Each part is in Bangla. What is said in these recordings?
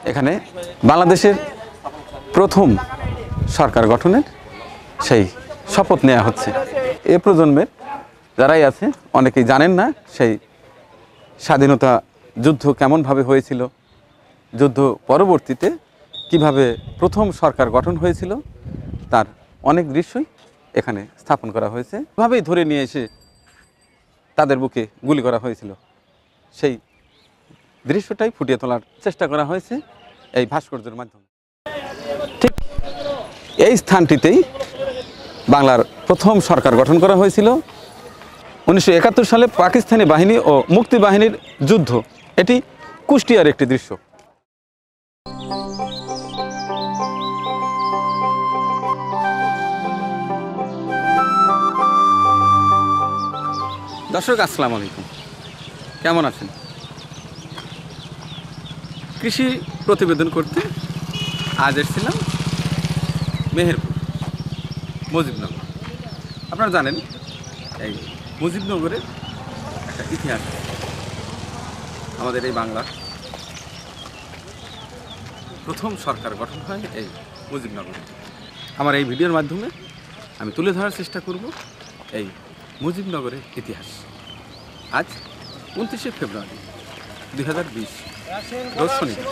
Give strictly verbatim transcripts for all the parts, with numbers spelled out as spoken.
এখানে বাংলাদেশের প্রথম সরকার গঠনের সেই শপথ নেওয়া হচ্ছে। এ প্রজন্মের যারাই আছে অনেকেই জানেন না সেই স্বাধীনতা যুদ্ধ কেমনভাবে হয়েছিল, যুদ্ধ পরবর্তীতে কিভাবে প্রথম সরকার গঠন হয়েছিল, তার অনেক দৃশ্যই এখানে স্থাপন করা হয়েছে। এভাবেই ধরে নিয়ে এসে তাদের বুকে গুলি করা হয়েছিল, সেই দৃশ্যটাই ফুটিয়ে তোলার চেষ্টা করা হয়েছে এই ভাস্কর্যের মাধ্যমে। ঠিক এই স্থানটিতেই বাংলার প্রথম সরকার গঠন করা হয়েছিল উনিশশো একাত্তর সালে পাকিস্তানি বাহিনী ও মুক্তি বাহিনীর যুদ্ধ। এটি কুষ্টিয়ার একটি দৃশ্য। দর্শক আসসালামু আলাইকুম, কেমন আছেন? কৃষি প্রতিবেদন করতে আজ এসেছিলাম মেহেরপুর মুজিবনগর। আপনারা জানেন এই মুজিবনগরের একটা ইতিহাস আমাদের এই বাংলার প্রথম সরকার গঠন হয় এই মুজিবনগরে। আমার এই ভিডিওর মাধ্যমে আমি তুলে ধরার চেষ্টা করব এই মুজিবনগরের ইতিহাস। আজ উনত্রিশে ফেব্রুয়ারি দুই হাজার বিশ রোজ শনিবার।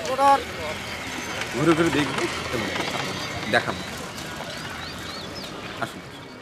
ঘুরে ঘুরে দেখব এবং দেখাবো। আসুন।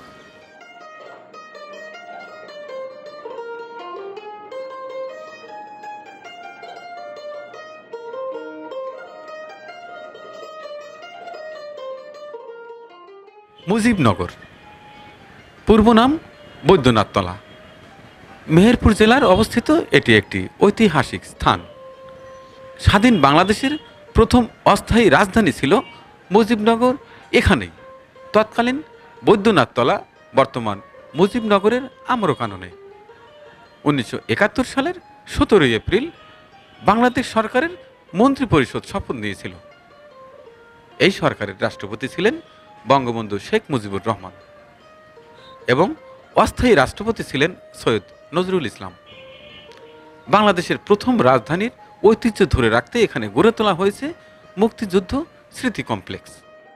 মুজিবনগর পূর্ব নাম বৈদ্যনাথতলা, মেহেরপুর জেলার অবস্থিত এটি একটি ঐতিহাসিক স্থান। স্বাধীন বাংলাদেশের প্রথম অস্থায়ী রাজধানী ছিল মুজিবনগর এখানেই। তৎকালীন বৈদ্যনাথতলা বর্তমান মুজিবনগরের আম্রকাননে। উনিশশো একাত্তর সালের সতেরোই এপ্রিল বাংলাদেশ সরকারের মন্ত্রিপরিষদ শপথ নিয়েছিল। এই সরকারের রাষ্ট্রপতি ছিলেন বঙ্গবন্ধু শেখ মুজিবুর রহমান এবং অস্থায়ী রাষ্ট্রপতি ছিলেন সৈয়দ নজরুল ইসলাম। বাংলাদেশের প্রথম রাজধানীর ঐতিহ্য ধরে রাখতে এখানে গড়ে তোলা হয়েছে মুক্তিযুদ্ধ স্মৃতি কমপ্লেক্স।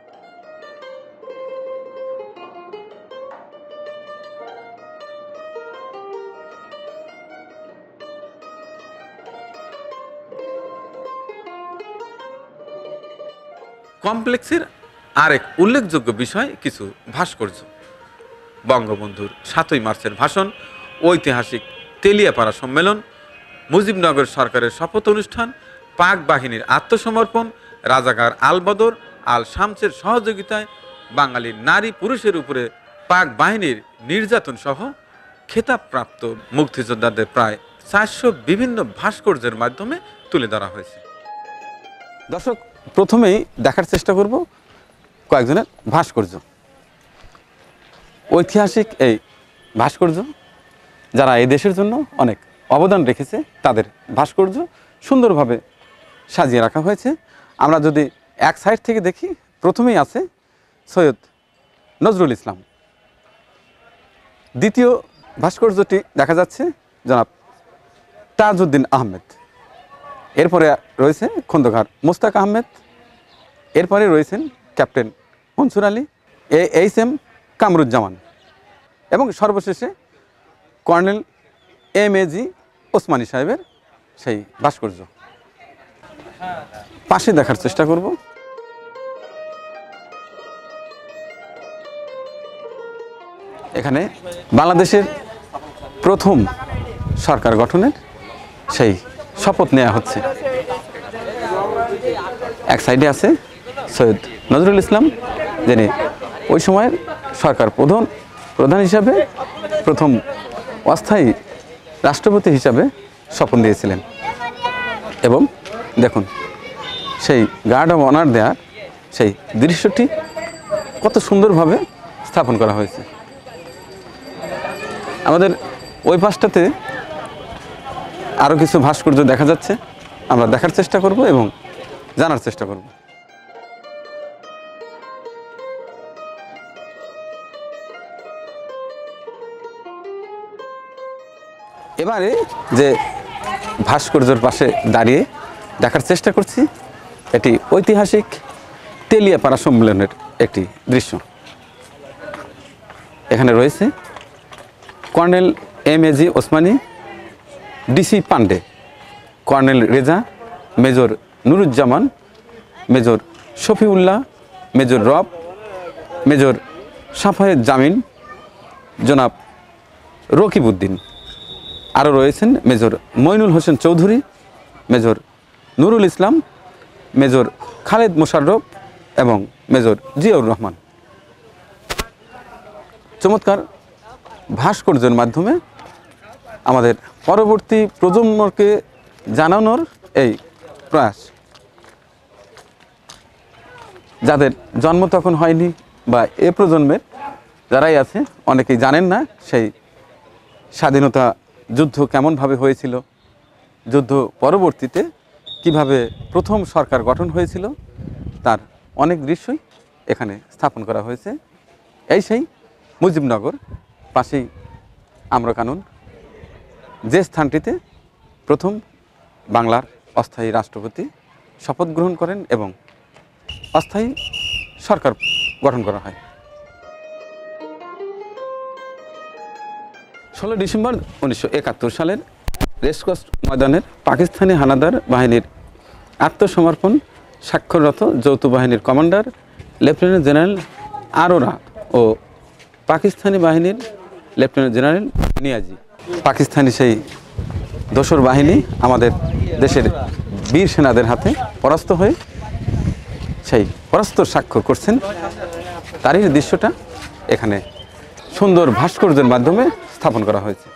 কমপ্লেক্সের আরেক উল্লেখযোগ্য বিষয় কিছু ভাস্কর্য। বঙ্গবন্ধুর সাতই মার্চের ভাষণ, ঐতিহাসিক তেলিয়াপাড়া সম্মেলন, মুজিবনগর সরকারের শপথ অনুষ্ঠান, পাক বাহিনীর আত্মসমর্পণ, রাজাকার আল বদর আল শামসের সহযোগিতায় বাঙালির নারী পুরুষের উপরে পাক বাহিনীর নির্যাতন সহ খেতাবপ্রাপ্ত মুক্তিযোদ্ধাদের প্রায় চারশো বিভিন্ন ভাস্কর্যের মাধ্যমে তুলে ধরা হয়েছে। দর্শক, প্রথমেই দেখার চেষ্টা করব কয়েকজনের ভাস্কর্য। ঐতিহাসিক এই ভাস্কর্য, যারা এই দেশের জন্য অনেক অবদান রেখেছে তাদের ভাস্কর্য সুন্দরভাবে সাজিয়ে রাখা হয়েছে। আমরা যদি এক সাইড থেকে দেখি, প্রথমেই আছে সৈয়দ নজরুল ইসলাম। দ্বিতীয় ভাস্কর্যটি দেখা যাচ্ছে জনাব তাজউদ্দিন আহমেদ। এরপরে রয়েছে খন্দকার মোস্তাক আহমেদ। এরপরে রয়েছেন ক্যাপ্টেন মনসুর আলী, এ এইচ এম কামরুজ্জামান এবং সর্বশেষে কর্নেল এম এ জি ওসমানী সাহেবের সেই ভাস্কর্য। পাশে দেখার চেষ্টা করব। এখানে বাংলাদেশের প্রথম সরকার গঠনের সেই শপথ নেওয়া হচ্ছে। এক সাইডে আছে সৈয়দ নজরুল ইসলাম, যিনি ওই সময়ের সরকার প্রধান প্রধান হিসাবে প্রথম অস্থায়ী রাষ্ট্রপতি হিসাবে শপথ দিয়েছিলেন। এবং দেখুন সেই গার্ড অব অনার দেওয়ার সেই দৃশ্যটি কত সুন্দরভাবে স্থাপন করা হয়েছে। আমাদের ওই পাশটাতে আরও কিছু ভাস্কর্য দেখা যাচ্ছে, আমরা দেখার চেষ্টা করব এবং জানার চেষ্টা করব। এবারে যে ভাস্কর্যের পাশে দাঁড়িয়ে দেখার চেষ্টা করছি এটি ঐতিহাসিক তেলিয়াপাড়া সম্মেলনের একটি দৃশ্য। এখানে রয়েছে colonel M A G Osmani, DC Pande, colonel Reza, major Nuruzzaman, major Shafiullah, major Rab, major Safayet Jamin, জনাব রকিবউদ্দিন। আরও রয়েছেন major Mainul Hossain Chowdhury, major Nurul Islam, major Khaled Mosharraf এবং মেজর জিয়াউর রহমান। চমৎকার ভাস্কর্যের মাধ্যমে আমাদের পরবর্তী প্রজন্মকে জানানোর এই প্রয়াস। যাদের জন্ম তখন হয়নি বা এ প্রজন্মের যারাই আছে অনেকেই জানেন না সেই স্বাধীনতা যুদ্ধ কেমনভাবে হয়েছিল, যুদ্ধ পরবর্তীতে কিভাবে প্রথম সরকার গঠন হয়েছিল, তার অনেক দৃশ্যই এখানে স্থাপন করা হয়েছে। এই সেই মুজিবনগর, পাশেই আম্রকানন, যে স্থানটিতে প্রথম বাংলার অস্থায়ী রাষ্ট্রপতি শপথ গ্রহণ করেন এবং অস্থায়ী সরকার গঠন করা হয়। ষোলো ডিসেম্বর উনিশশো একাত্তর সালের রেসকোর্স ময়দানের পাকিস্তানি হানাদার বাহিনীর আত্মসমর্পণ স্বাক্ষররত যৌথ বাহিনীর কমান্ডার লেফটেন্যান্ট জেনারেল আরোরা ও পাকিস্তানি বাহিনীর লেফটেন্যান্ট জেনারেল নিয়াজি, পাকিস্তানি সেই দোসর বাহিনী আমাদের দেশের বীর সেনাদের হাতে পরাস্ত হয়ে সেই পরাস্তর স্বাক্ষর করছেন, তারই দৃশ্যটা এখানে সুন্দর ভাস্কর্যের মাধ্যমে স্থাপন করা হয়েছে।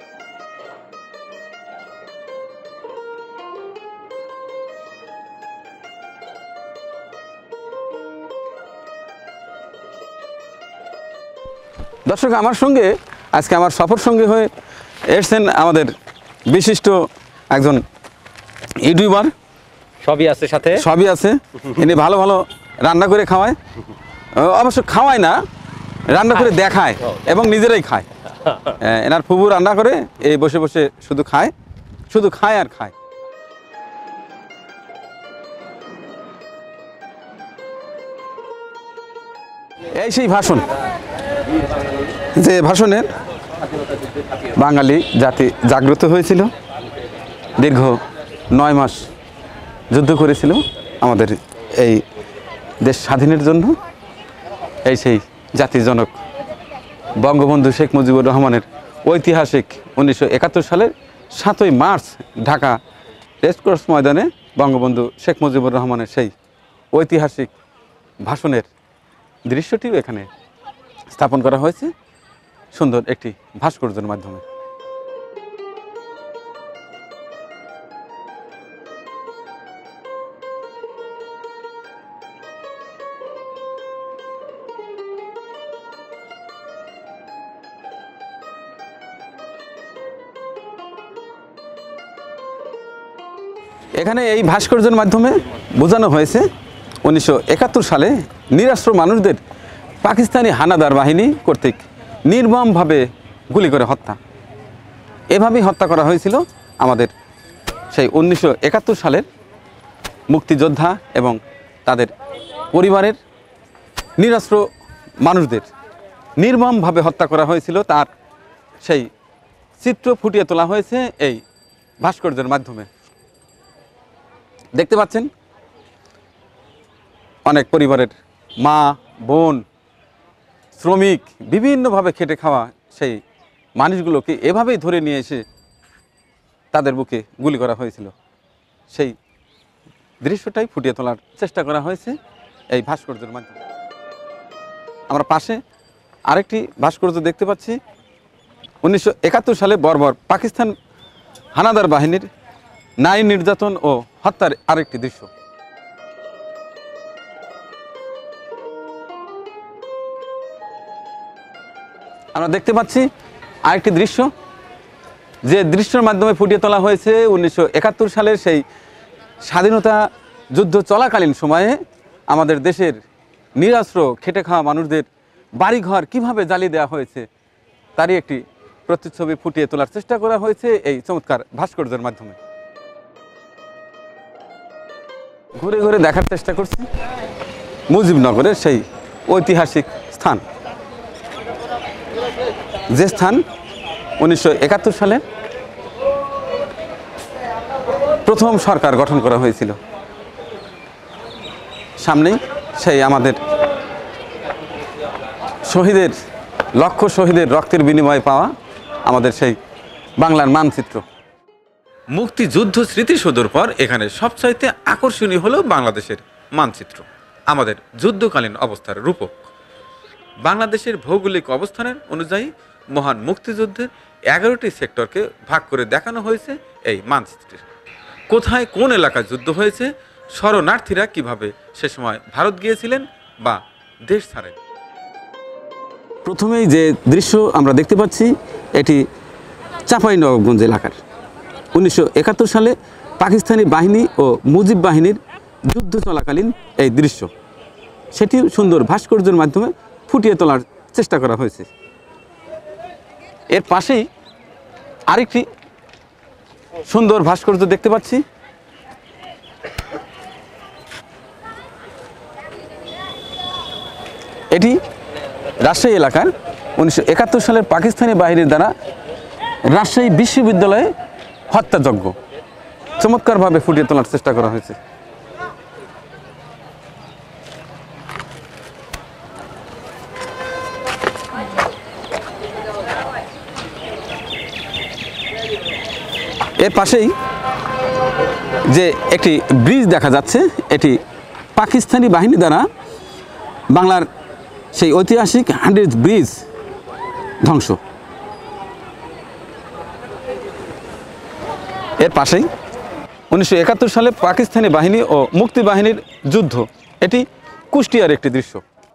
দর্শক, আমার সঙ্গে আজকে আমার সফর সঙ্গী হয়ে এসছেন আমাদের বিশিষ্ট একজন ইউটিউবার। সবই আছে সাথে, সবই আছে। ইনি ভালো ভালো রান্না করে খাওয়ায়, অবশ্য খাওয়ায় না, রান্না করে দেখায় এবং নিজেরাই খায়। এনার ফুবু রান্না করে এই বসে বসে শুধু খায়, শুধু খায় আর খায়। এই সেই ভাষণ, যে ভাষণে বাঙালি জাতি জাগ্রত হয়েছিল, দীর্ঘ নয় মাস যুদ্ধ করেছিল আমাদের এই দেশ স্বাধীনের জন্য। এই সেই জাতির জনক বঙ্গবন্ধু শেখ মুজিবুর রহমানের ঐতিহাসিক উনিশশো একাত্তর সালের সাতই মার্চ ঢাকা রেসকোর্স ময়দানে বঙ্গবন্ধু শেখ মুজিবুর রহমানের সেই ঐতিহাসিক ভাষণের দৃশ্যটিও এখানে স্থাপন করা হয়েছে সুন্দর একটি ভাস্কর্যের মাধ্যমে। এখানে এই ভাস্কর্যের মাধ্যমে বোঝানো হয়েছে উনিশশো একাত্তর সালে নিরাশ্র মানুষদের পাকিস্তানি হানাদার বাহিনী কর্তৃক নির্মমভাবে গুলি করে হত্যা। এভাবেই হত্যা করা হয়েছিল আমাদের সেই উনিশশো একাত্তর সালের মুক্তিযোদ্ধা এবং তাদের পরিবারের নিরাশ্র মানুষদের নির্মমভাবে হত্যা করা হয়েছিল। তার সেই চিত্র ফুটিয়ে তোলা হয়েছে এই ভাস্কর্যের মাধ্যমে। দেখতে পাচ্ছেন অনেক পরিবারের মা, বোন, শ্রমিক, বিভিন্নভাবে খেটে খাওয়া সেই মানুষগুলোকে এভাবেই ধরে নিয়ে এসে তাদের বুকে গুলি করা হয়েছিল। সেই দৃশ্যটাই ফুটিয়ে তোলার চেষ্টা করা হয়েছে এই ভাস্কর্যের মাধ্যমে। আমরা পাশে আরেকটি ভাস্কর্য দেখতে পাচ্ছি উনিশশো একাত্তর সালে বর্বর পাকিস্তান হানাদার বাহিনীর নারী নির্যাতন ও হত্যার আরেকটি দৃশ্য। আমরা দেখতে পাচ্ছি আরেকটি দৃশ্য, যে দৃশ্যের মাধ্যমে ফুটিয়ে তোলা হয়েছে উনিশশো একাত্তর সালের সেই স্বাধীনতা যুদ্ধ চলাকালীন সময়ে আমাদের দেশের নিরাশ্র খেটে খাওয়া মানুষদের বাড়িঘর কিভাবে জ্বালিয়ে দেওয়া হয়েছে তারই একটি প্রতিচ্ছবি ফুটিয়ে তোলার চেষ্টা করা হয়েছে এই চমৎকার ভাস্কর্যের মাধ্যমে। ঘুরে ঘুরে দেখার চেষ্টা করছি মুজিবনগরের সেই ঐতিহাসিক স্থান, যে স্থান উনিশশো একাত্তর সালে প্রথম সরকার গঠন করা হয়েছিল। সামনেই সেই আমাদের শহীদের, লক্ষ শহীদের রক্তের বিনিময়ে পাওয়া আমাদের সেই বাংলার মানচিত্র। মুক্তিযুদ্ধ স্মৃতিসৌধের পর এখানে সবচাইতে আকর্ষণীয় হলো বাংলাদেশের মানচিত্র, আমাদের যুদ্ধকালীন অবস্থার রূপক। বাংলাদেশের ভৌগোলিক অবস্থানের অনুযায়ী মহান মুক্তিযুদ্ধের এগারোটি সেক্টরকে ভাগ করে দেখানো হয়েছে এই মানচিত্রে। কোথায় কোন এলাকায় যুদ্ধ হয়েছে, শরণার্থীরা কিভাবে সে সময় ভারত গিয়েছিলেন বা দেশ ছাড়েন। প্রথমেই যে দৃশ্য আমরা দেখতে পাচ্ছি এটি চাঁপাইনবাবগঞ্জ এলাকার উনিশশো একাত্তর সালে পাকিস্তানি বাহিনী ও মুজিব বাহিনীর যুদ্ধ চলাকালীন এই দৃশ্য, সেটি সুন্দর ভাস্কর্যের মাধ্যমে ফুটিয়ে তোলার চেষ্টা করা হয়েছে। এর পাশেই আরেকটি সুন্দর ভাস্কর্য দেখতে পাচ্ছি। এটি রাজশাহী এলাকার উনিশশো একাত্তর সালের পাকিস্তানি বাহিনীর দ্বারা রাজশাহী বিশ্ববিদ্যালয়ে হত্যাযজ্ঞ চমৎকারভাবে ফুটিয়ে তোলার চেষ্টা করা হয়েছে। এর পাশেই যে একটি ব্রিজ দেখা যাচ্ছে, এটি পাকিস্তানি বাহিনী দ্বারা বাংলার সেই ঐতিহাসিক হান্ড্রেড ব্রিজ ধ্বংস। এর পাশেই উনিশশো একাত্তর সালে পাকিস্তানি বাহিনী ও মুক্তি বাহিনীর যুদ্ধ, এটি কুষ্টিয়ার একটি দৃশ্য।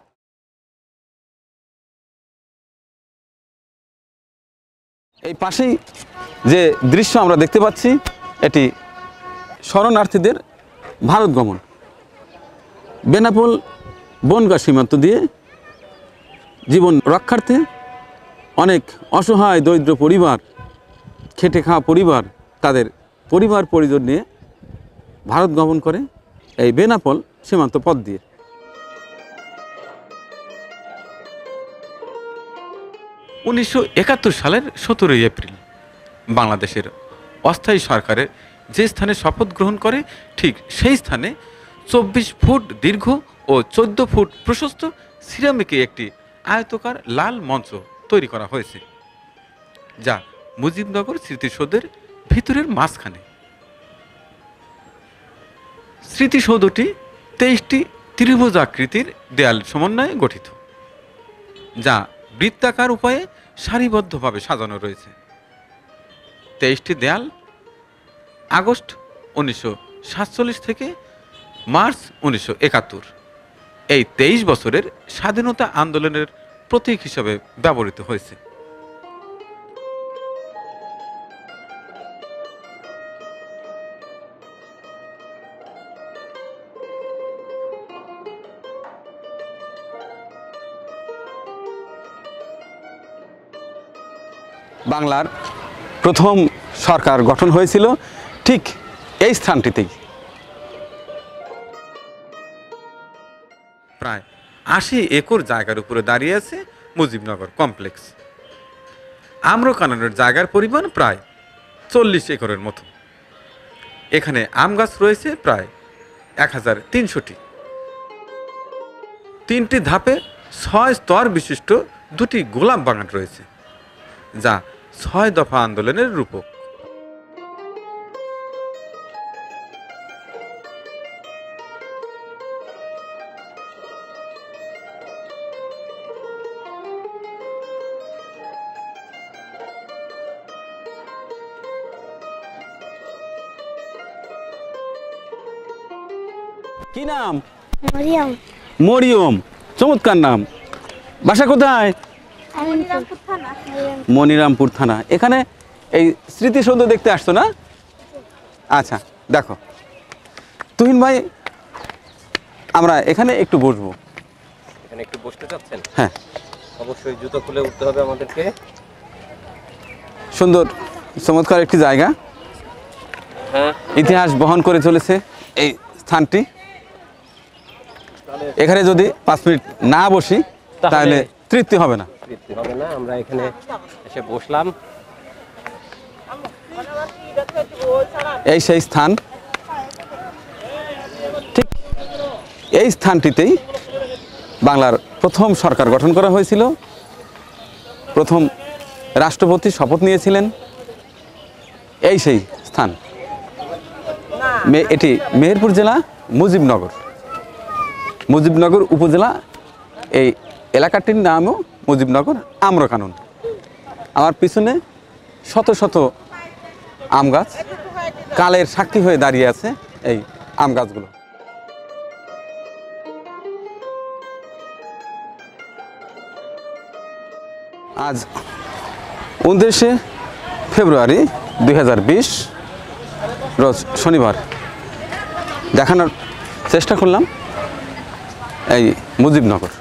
এই পাশেই যে দৃশ্য আমরা দেখতে পাচ্ছি এটি শরণার্থীদের ভারত গমন। বেনাপোল বনগাঁ সীমান্ত দিয়ে জীবন রক্ষার্থে অনেক অসহায় দরিদ্র পরিবার, খেটে খাওয়া পরিবার তাদের পরিবার পরিজন নিয়ে ভারত গমন করে এই বেনাপোল সীমান্ত পথ দিয়ে। উনিশশো একাত্তর সালের সতেরোই এপ্রিল বাংলাদেশের অস্থায়ী সরকারের যে স্থানে শপথ গ্রহণ করে ঠিক সেই স্থানে চব্বিশ ফুট দীর্ঘ ও চোদ্দ ফুট প্রশস্ত সিরামিকে একটি আয়তকার লাল মঞ্চ তৈরি করা হয়েছে, যা মুজিবনগর স্মৃতিসৌধের ভিতরের মাঝখানে। স্মৃতিসৌধটি তেইশটি ত্রিভুজাকৃতির দেয়াল সমন্বয়ে গঠিত, যা বৃত্তাকার উপায়ে সারিবদ্ধভাবে সাজানো রয়েছে। তেইশটি দেয়াল আগস্ট উনিশশো সাতচল্লিশ থেকে মার্চ উনিশশো একাত্তর এই তেইশ বছরের স্বাধীনতা আন্দোলনের প্রতীক হিসেবে ব্যবহৃত হয়েছে। বাংলার প্রথম সরকার গঠন হয়েছিল ঠিক এই স্থানটিতেই। প্রায় আশি একর জায়গার উপরে দাঁড়িয়ে আছে মুজিবনগর কমপ্লেক্স। আম্রকাননের জায়গার পরিমাণ প্রায় চল্লিশ একরের মতো। এখানে আম গাছ রয়েছে প্রায় এক হাজার তিনশোটি। তিনটি ধাপে ছয় স্তর বিশিষ্ট দুটি গোলাপ বাগান রয়েছে, যা ছয় দফা আন্দোলনের রূপক। কি নাম? মরিয়ম। মরিয়ম, চমৎকার নাম। বাসা কোথায়? মনিরামপুর থানা। এখানে এই স্মৃতিসৌধ দেখতে আসছো না? আচ্ছা, দেখো তুহিন ভাই, আমরা এখানে একটু বসবো। এখানে একটু বসতে চাচ্ছেন? হ্যাঁ, অবশ্যই জুতো খুলে উঠতে হবে আমাদেরকে। সুন্দর চমৎকার একটি জায়গা, হ্যাঁ, ইতিহাস বহন করে চলেছে এই স্থানটি। এখানে যদি পাঁচ মিনিট না বসি তাহলে তাহলে তৃপ্তি হবে না। তৃপ্তি হবে না। আমরা এখানে এসে বসলাম। এই সেই স্থান, ঠিক এই স্থানটিতেই বাংলার প্রথম সরকার গঠন করা হয়েছিল। প্রথম রাষ্ট্রপতি শপথ নিয়েছিলেন। এই সেই স্থান। মে- এটি মেহেরপুর জেলা মুজিবনগর, মুজিবনগর উপজেলা। এই এলাকাটির নামও মুজিবনগর আম্রকানন। আমার পিছনে শত শত আম গাছ কালের সাক্ষী হয়ে দাঁড়িয়ে আছে এই আম গাছগুলো। আজ উনত্রিশে ফেব্রুয়ারি দুই হাজার বিশ রোজ শনিবার দেখানোর চেষ্টা করলাম এই মুজিবনগর।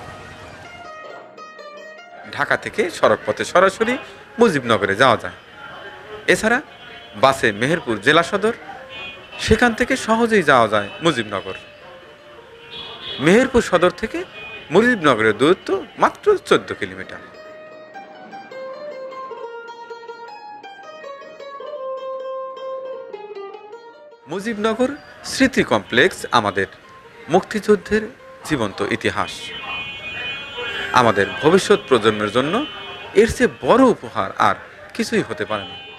ঢাকা থেকে সড়ক পথে সরাসরি মুজিবনগরে যাওয়া যায়। এছাড়া বাসে মেহেরপুর জেলা সদর, সেখান থেকে সহজেই যাওয়া যায় মুজিবনগর। মেহেরপুর সদর থেকে মুজিবনগরের দূরত্ব মাত্র চোদ্দ কিলোমিটার। মুজিবনগর স্মৃতি কমপ্লেক্স আমাদের মুক্তিযুদ্ধের জীবন্ত ইতিহাস। আমাদের ভবিষ্যৎ প্রজন্মের জন্য এর চেয়ে বড় উপহার আর কিছুই হতে পারে না।